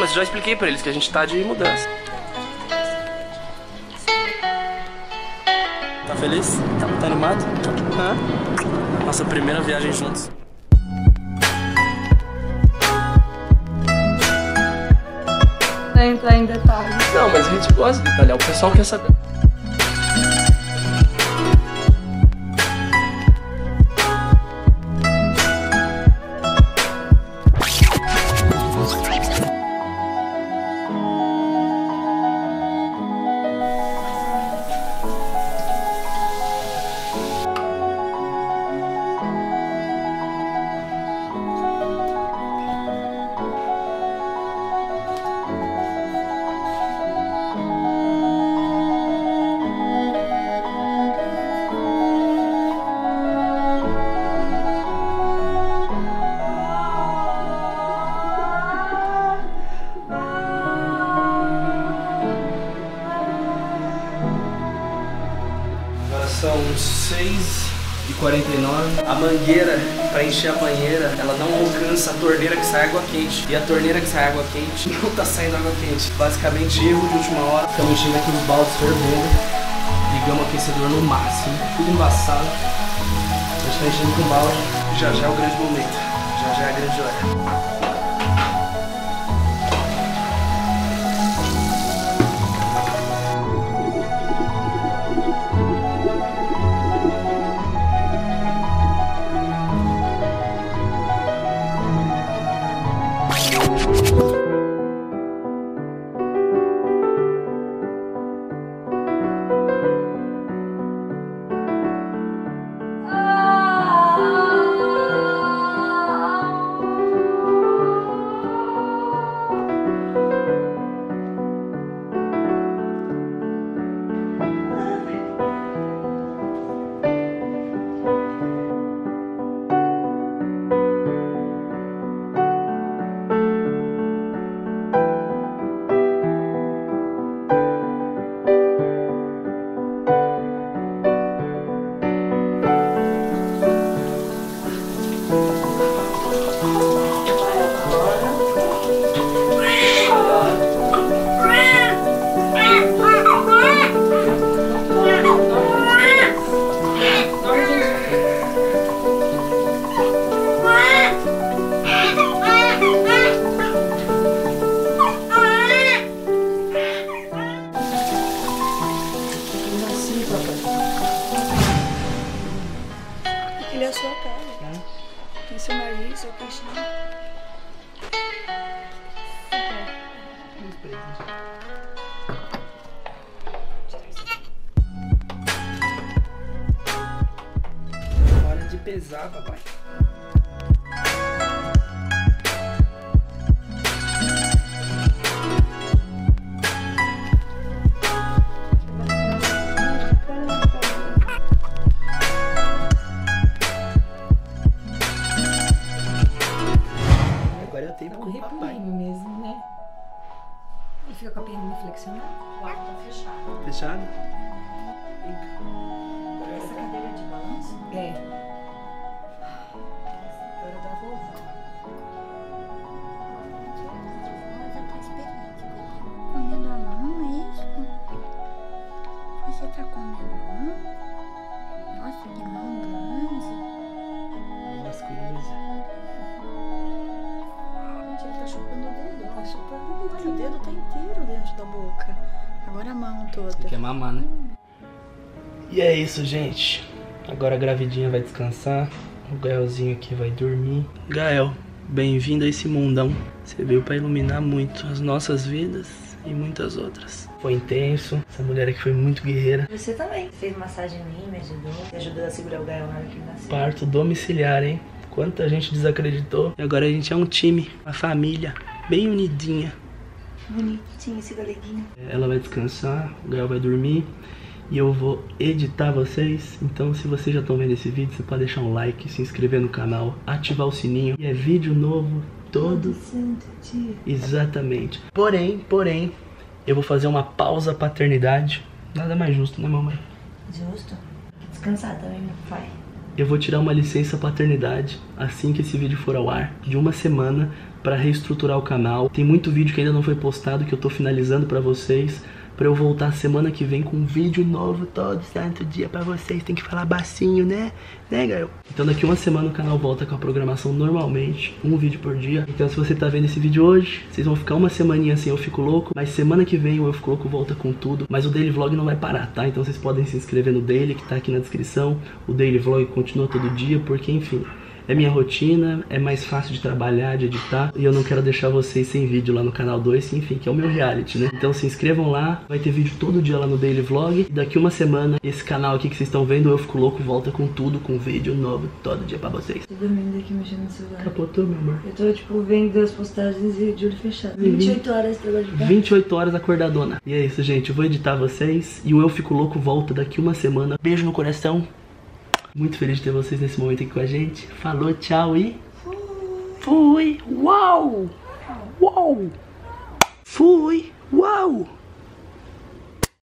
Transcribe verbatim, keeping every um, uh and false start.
mas eu já expliquei pra eles que a gente tá de mudança. Tá feliz? Tá, tá animado? Hã? Nossa primeira viagem juntos. Não entrar em detalhes. Não, mas a gente gosta de detalhar, o pessoal quer saber. São seis e quarenta e nove. A mangueira, para encher a banheira, ela não alcança a torneira que sai água quente. E a torneira que sai água quente não tá saindo água quente. Basicamente, erro de última hora. Estamos enchendo aqui os baldes fervendo. Ligamos o aquecedor no máximo. Tudo embaçado. A gente tá enchendo com balde. Já já é o grande momento. Já já é a grande hora. Ele é a sua cara. Tem seu nariz, seu queixinho. Hora de pesar, papai. Agora eu tenho com o papai mesmo, né? Ele fica com a perna flexionada. O quarto tá fechado. Fechado? Essa cadeira de balanço? É. Agora da vovó. Comendo a mão, é isso? Você tá comendo a mão? Nossa, que mão grande. As coisas. Gente, ele tá chupando o dedo. Tá chupando o dedo. Olha, o dedo tá inteiro dentro da boca. Agora a mão toda. Quer mamar, né? E é isso, gente. Agora a gravidinha vai descansar. O Gaelzinho aqui vai dormir. Gael, bem-vindo a esse mundão. Você veio pra iluminar muito as nossas vidas e muitas outras. Foi intenso. Essa mulher aqui foi muito guerreira. Você também. Fez massagem em mim, me ajudou. Me ajudou a segurar o Gael na hora que ele nasceu. Parto domiciliar, hein? Quanta gente desacreditou. E agora a gente é um time, uma família, bem unidinha. Bonitinho esse galeguinho. Ela vai descansar, o Gael vai dormir. E eu vou editar vocês. Então se vocês já estão vendo esse vídeo, você pode deixar um like, se inscrever no canal, ativar o sininho. E é vídeo novo todo santo dia. Exatamente. Porém, porém, eu vou fazer uma pausa paternidade. Nada mais justo, né, mamãe? Justo. Descansar também, meu pai. Eu vou tirar uma licença paternidade assim que esse vídeo for ao ar, de uma semana, pra reestruturar o canal. Tem muito vídeo que ainda não foi postado, que eu tô finalizando pra vocês, pra eu voltar semana que vem com um vídeo novo todo santo dia pra vocês. Tem que falar bacinho, né? Né, garoto? Então daqui uma semana o canal volta com a programação normalmente, um vídeo por dia. Então se você tá vendo esse vídeo hoje, vocês vão ficar uma semaninha assim, Eu Fico Louco. Mas semana que vem o Eu Fico Louco volta com tudo. Mas o Daily Vlog não vai parar, tá? Então vocês podem se inscrever no Daily, que tá aqui na descrição. O Daily Vlog continua todo dia, porque enfim... é minha rotina, é mais fácil de trabalhar, de editar. E eu não quero deixar vocês sem vídeo lá no canal dois, enfim, que é o meu reality, né? Então se inscrevam lá, vai ter vídeo todo dia lá no Daily Vlog. E daqui uma semana, esse canal aqui que vocês estão vendo, Eu Fico Louco, volta com tudo, com vídeo novo todo dia pra vocês. Tô dormindo aqui mexendo no celular. Capotou, meu amor? Eu tô, tipo, vendo as postagens e de olho fechado. vinte e oito horas trabalho de casa. vinte e oito horas acordadona. E é isso, gente. Eu vou editar vocês. E o Eu Fico Louco volta daqui uma semana. Beijo no coração. Muito feliz de ter vocês nesse momento aqui com a gente. Falou, tchau e... Fui! Uau! Uau! Fui! Uau!